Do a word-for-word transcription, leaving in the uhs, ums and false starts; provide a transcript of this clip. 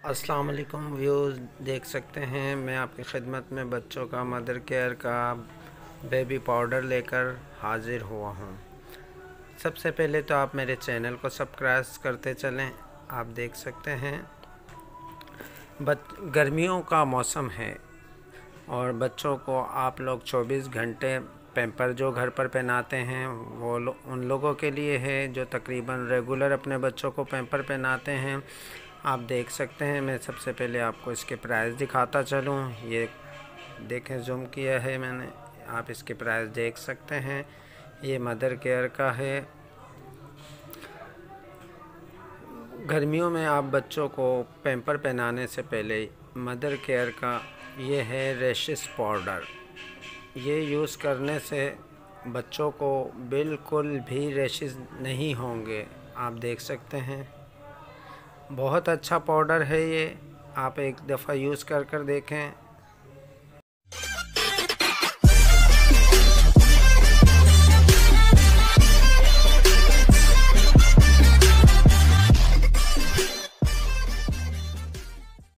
अस्सलाम वालेकुम व्यूज़, देख सकते हैं मैं आपकी खिदमत में बच्चों का मदर केयर का बेबी पाउडर लेकर हाज़िर हुआ हूँ। सबसे पहले तो आप मेरे चैनल को सब्सक्राइब करते चलें। आप देख सकते हैं बच गर्मियों का मौसम है और बच्चों को आप लोग चौबीस घंटे पैम्पर जो घर पर पहनाते हैं वो लो, उन लोगों के लिए है जो तकरीबन रेगुलर अपने बच्चों को पैम्पर पहनाते हैं। आप देख सकते हैं, मैं सबसे पहले आपको इसके प्राइस दिखाता चलूँ। ये देखें, जूम किया है मैंने, आप इसके प्राइस देख सकते हैं। ये मदर केयर का है। गर्मियों में आप बच्चों को पैम्पर पहनाने से पहले मदर केयर का ये है रेशिस पाउडर। ये यूज़ करने से बच्चों को बिल्कुल भी रेशिस नहीं होंगे। आप देख सकते हैं, बहुत अच्छा पाउडर है ये। आप एक दफ़ा यूज़ कर कर देखें,